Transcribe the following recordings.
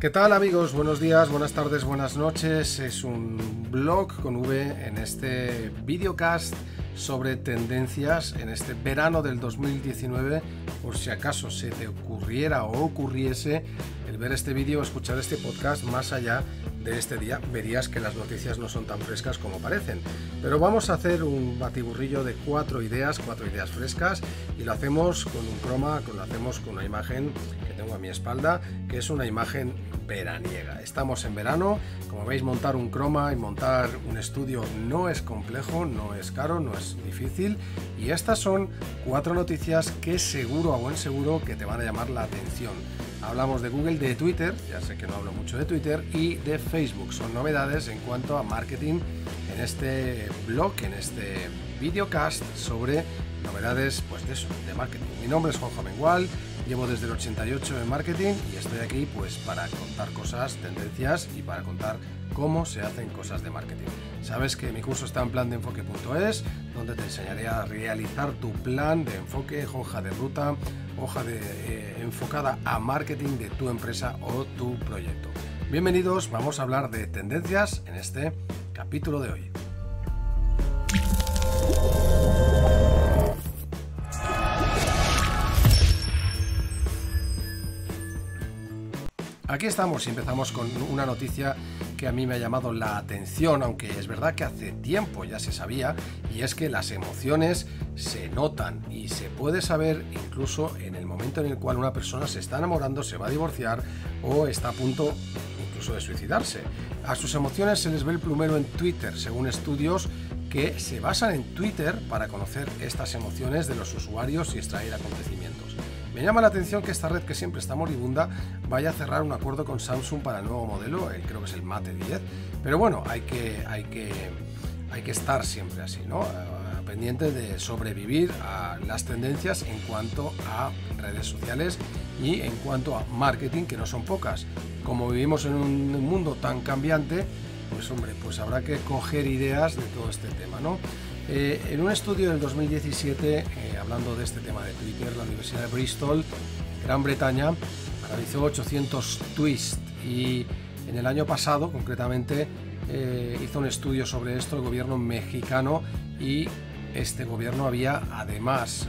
¿Qué tal, amigos? Buenos días, buenas tardes, buenas noches. Es un blog con V en este videocast sobre tendencias en este verano del 2019. Por si acaso se te ocurriera o ocurriese el ver este vídeo o escuchar este podcast más allá de este día, verías que las noticias no son tan frescas como parecen. Pero vamos a hacer un batiburrillo de cuatro ideas frescas, y lo hacemos con un croma, lo hacemos con una imagen que tengo a mi espalda, que es una imagen veraniega. Estamos en verano, como veis, montar un croma y montar un estudio no es complejo, no es caro, no es difícil, y estas son cuatro noticias que seguro, a buen seguro, que te van a llamar la atención. Hablamos de Google, de Twitter, ya sé que no hablo mucho de Twitter, y de Facebook. Son novedades en cuanto a marketing en este blog, en este videocast sobre novedades, pues de eso, de marketing. Mi nombre es Juanjo Mengual, llevo desde el 88 en marketing y estoy aquí pues para contar cosas, tendencias y para contar cómo se hacen cosas de marketing. Sabes que mi curso está en plandeenfoque.es, donde te enseñaré a realizar tu plan de enfoque, hoja de ruta, enfocada a marketing de tu empresa o tu proyecto. Bienvenidos, vamos a hablar de tendencias en este capítulo de hoy. Aquí estamos y empezamos con una noticia que a mí me ha llamado la atención, aunque es verdad que hace tiempo ya se sabía, y es que las emociones se notan y se puede saber incluso en el momento en el cual una persona se está enamorando, se va a divorciar o está a punto incluso de suicidarse. A sus emociones se les ve el plumero en Twitter, según estudios que se basan en Twitter para conocer estas emociones de los usuarios y extraer acontecimientos. Me llama la atención que esta red, que siempre está moribunda, vaya a cerrar un acuerdo con Samsung para el nuevo modelo, creo que es el Mate 10, pero bueno, hay que estar siempre así, ¿no? Pendiente de sobrevivir a las tendencias en cuanto a redes sociales y en cuanto a marketing, que no son pocas. Como vivimos en un mundo tan cambiante, pues hombre, pues habrá que coger ideas de todo este tema, ¿no? En un estudio del 2017, hablando de este tema de Twitter, la Universidad de Bristol, Gran Bretaña, analizó 800 tweets y en el año pasado, concretamente, hizo un estudio sobre esto el gobierno mexicano, y este gobierno había además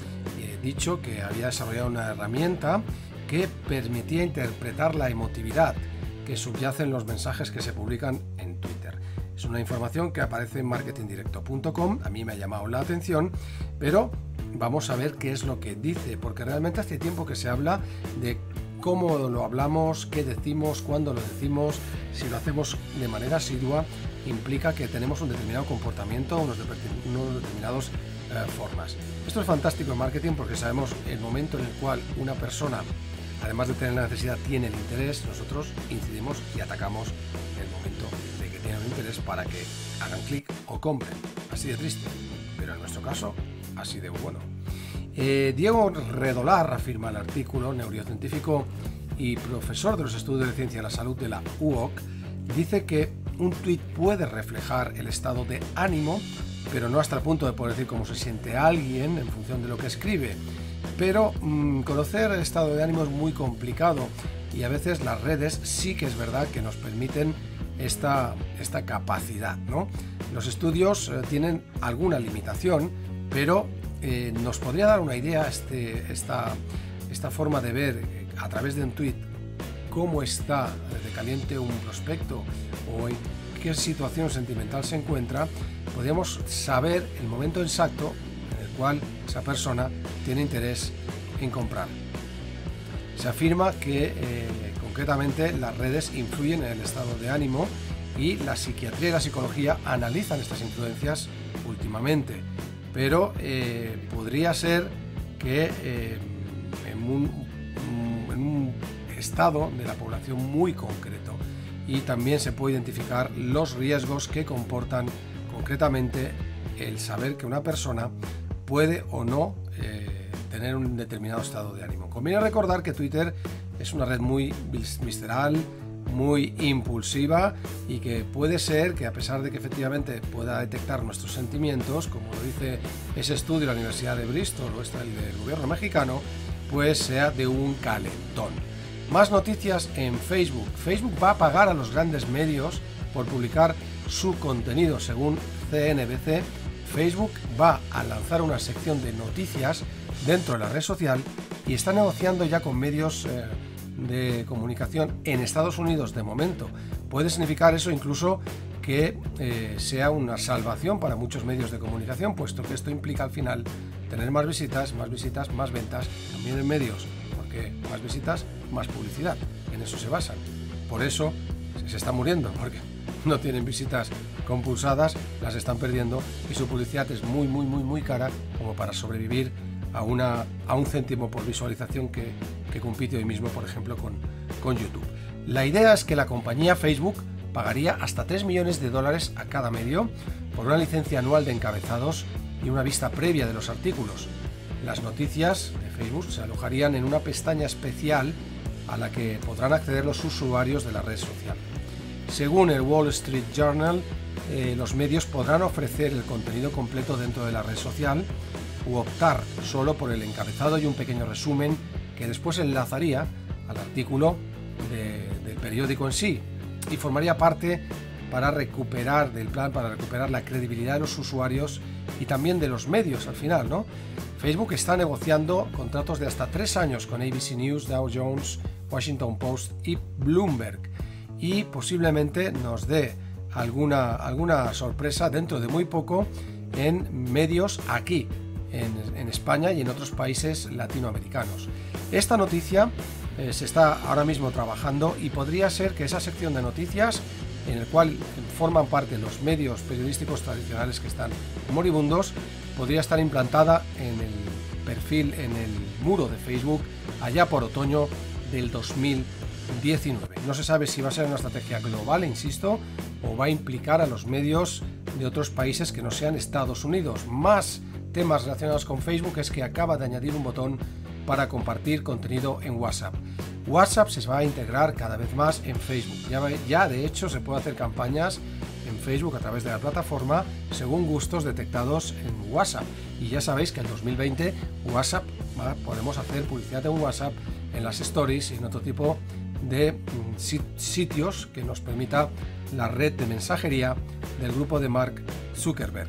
dicho que había desarrollado una herramienta que permitía interpretar la emotividad que subyace en los mensajes que se publican en Twitter. Es una información que aparece en marketingdirecto.com, a mí me ha llamado la atención, pero vamos a ver qué es lo que dice, porque realmente hace tiempo que se habla de cómo lo hablamos, qué decimos, cuándo lo decimos. Si lo hacemos de manera asidua, implica que tenemos un determinado comportamiento, unos determinados formas. Esto es fantástico en marketing porque sabemos el momento en el cual una persona, además de tener la necesidad, tiene el interés. Nosotros incidimos y atacamos el momento de que tienen un interés para que hagan clic o compren. Así de triste, pero en nuestro caso, así de bueno. Diego Redolar, afirma el artículo, neurocientífico y profesor de los estudios de ciencia de la salud de la UOC, dice que un tuit puede reflejar el estado de ánimo, pero no hasta el punto de poder decir cómo se siente alguien en función de lo que escribe. Pero conocer el estado de ánimo es muy complicado, y a veces las redes sí que es verdad que nos permiten esta capacidad, ¿no? Los estudios tienen alguna limitación, pero nos podría dar una idea esta forma de ver a través de un tweet cómo está de caliente un prospecto o en qué situación sentimental se encuentra. Podríamos saber el momento exacto en el cual esa persona tiene interés en comprar. Se afirma que concretamente las redes influyen en el estado de ánimo, y la psiquiatría y la psicología analizan estas influencias últimamente, pero podría ser que en un estado de la población muy concreto, y también se puede identificar los riesgos que comportan concretamente el saber que una persona puede o no tener un determinado estado de ánimo. Conviene recordar que Twitter es una red muy visceral, muy impulsiva, y que puede ser que, a pesar de que efectivamente pueda detectar nuestros sentimientos, como lo dice ese estudio de la Universidad de Bristol o el del gobierno mexicano, pues sea de un calentón. Más noticias en Facebook. Facebook va a pagar a los grandes medios por publicar su contenido. Según CNBC, Facebook va a lanzar una sección de noticias dentro de la red social y está negociando ya con medios de comunicación en Estados Unidos de momento. Puede significar eso incluso que sea una salvación para muchos medios de comunicación, puesto que esto implica al final tener más visitas, más ventas, también en medios, porque más visitas, más publicidad, en eso se basan. Por eso se está muriendo, porque no tienen visitas compulsadas, las están perdiendo y su publicidad es muy cara como para sobrevivir a un céntimo por visualización que compite hoy mismo, por ejemplo, con YouTube. La idea es que la compañía Facebook pagaría hasta $3 millones a cada medio por una licencia anual de encabezados y una vista previa de los artículos. Las noticias de Facebook se alojarían en una pestaña especial a la que podrán acceder los usuarios de la red social. Según el Wall Street Journal, los medios podrán ofrecer el contenido completo dentro de la red social u optar solo por el encabezado y un pequeño resumen que después enlazaría al artículo del periódico en sí y formaría parte para recuperar la credibilidad de los usuarios y también de los medios al final, ¿no? Facebook está negociando contratos de hasta 3 años con ABC News, Dow Jones, Washington Post y Bloomberg y posiblemente nos dé alguna sorpresa dentro de muy poco en medios aquí en España y en otros países latinoamericanos. Esta noticia se está ahora mismo trabajando y podría ser que esa sección de noticias en el cual forman parte los medios periodísticos tradicionales que están moribundos podría estar implantada en el perfil, en el muro de Facebook allá por otoño del 2019. No se sabe si va a ser una estrategia global, insisto, o va a implicar a los medios de otros países que no sean Estados Unidos. Más temas relacionados con Facebook es que acaba de añadir un botón para compartir contenido en WhatsApp. WhatsApp se va a integrar cada vez más en Facebook. Ya de hecho se puede hacer campañas en Facebook a través de la plataforma según gustos detectados en WhatsApp. Y ya sabéis que en 2020 WhatsApp podemos hacer publicidad en WhatsApp, en las stories y en otro tipo de sitios que nos permita la red de mensajería del grupo de Mark Zuckerberg.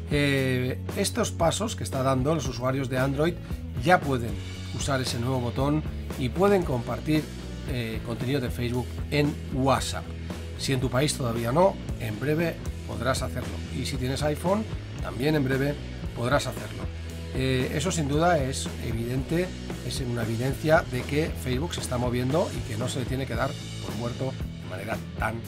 Estos pasos que está dando los usuarios de Android ya pueden usar ese nuevo botón y pueden compartir contenido de Facebook en WhatsApp. Si en tu país todavía no, en breve podrás hacerlo. Y si tienes iPhone, también en breve podrás hacerlo. Eso sin duda es evidente, es una evidencia de que Facebook se está moviendo y que no se le tiene que dar por muerto de manera tan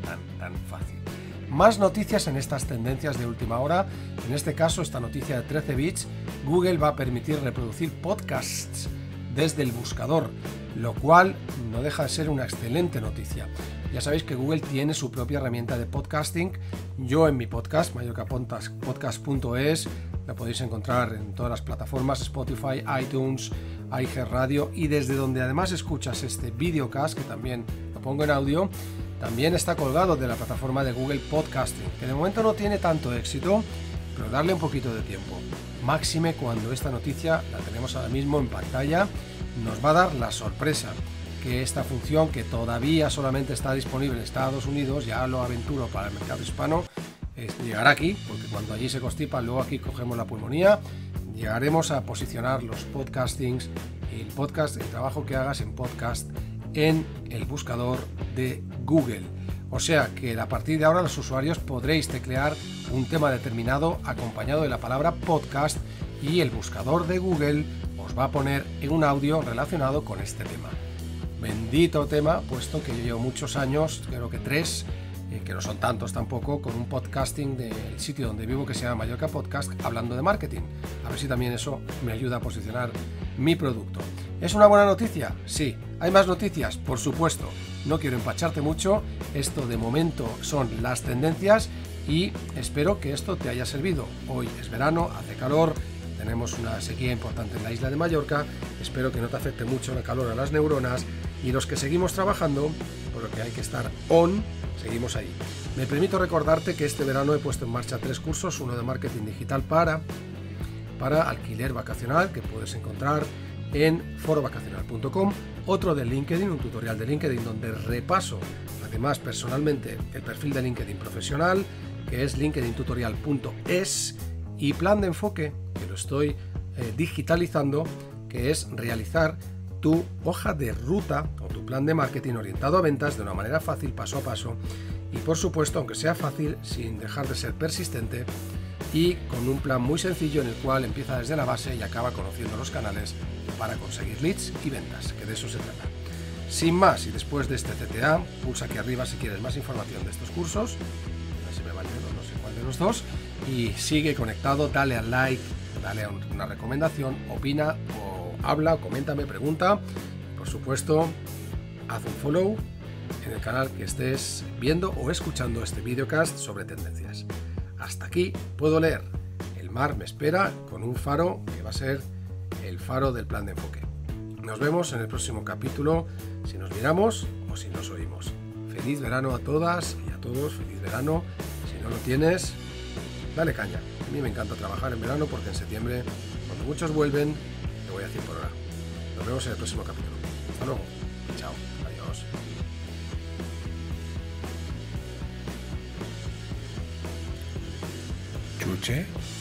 fácil. Más noticias en estas tendencias de última hora. En este caso, esta noticia de 13 bits, Google va a permitir reproducir podcasts desde el buscador, lo cual no deja de ser una excelente noticia. Ya sabéis que Google tiene su propia herramienta de podcasting. Yo en mi podcast, mallorcapodcast.es, la podéis encontrar en todas las plataformas, Spotify, iTunes, iHeartRadio, y desde donde además escuchas este videocast, que también lo pongo en audio, también está colgado de la plataforma de Google Podcasting, que de momento no tiene tanto éxito, pero darle un poquito de tiempo. Máxime cuando esta noticia la tenemos ahora mismo en pantalla, nos va a dar la sorpresa que esta función, que todavía solamente está disponible en Estados Unidos, ya lo aventuro para el mercado hispano, llegará aquí, porque cuando allí se constipa, luego aquí cogemos la pulmonía, llegaremos a posicionar los podcastings y el trabajo que hagas en podcast en el buscador de Google. O sea que a partir de ahora los usuarios podréis teclear un tema determinado acompañado de la palabra podcast y el buscador de Google os va a poner en un audio relacionado con este tema. Bendito tema, puesto que yo llevo muchos años, creo que 3, que no son tantos tampoco, con un podcasting del sitio donde vivo que se llama Mallorca Podcast, hablando de marketing. A ver si también eso me ayuda a posicionar mi producto. ¿Es una buena noticia? Sí. ¿Hay más noticias? Por supuesto. No quiero empacharte mucho. Esto de momento son las tendencias y espero que esto te haya servido. Hoy es verano, hace calor, tenemos una sequía importante en la isla de Mallorca. Espero que no te afecte mucho el calor a las neuronas y los que seguimos trabajando, por lo que hay que estar on, seguimos ahí. Me permito recordarte que este verano he puesto en marcha 3 cursos, uno de marketing digital para alquiler vacacional, que puedes encontrar en forovacacional.com, otro de LinkedIn, un tutorial de LinkedIn donde repaso además personalmente el perfil de LinkedIn profesional, que es linkedintutorial.es, y plan de enfoque, que lo estoy digitalizando, que es realizar tu hoja de ruta o tu plan de marketing orientado a ventas de una manera fácil, paso a paso, y por supuesto, aunque sea fácil, sin dejar de ser persistente, y con un plan muy sencillo en el cual empieza desde la base y acaba conociendo los canales para conseguir leads y ventas, que de eso se trata. Sin más, y después de este CTA, pulsa aquí arriba si quieres más información de estos cursos, a ver si me va el dedo, no sé cuál de los dos, y sigue conectado, dale al like, dale a una recomendación, opina o habla, o coméntame, pregunta, por supuesto, haz un follow en el canal que estés viendo o escuchando este videocast sobre tendencias. Hasta aquí puedo leer. El mar me espera con un faro que va a ser el faro del plan de enfoque. Nos vemos en el próximo capítulo, si nos miramos o si nos oímos. Feliz verano a todas y a todos, feliz verano. Si no lo tienes, dale caña. A mí me encanta trabajar en verano porque en septiembre, cuando muchos vuelven, te voy a decir por hora. Nos vemos en el próximo capítulo. Hasta luego. Chao. Adiós. Chuche.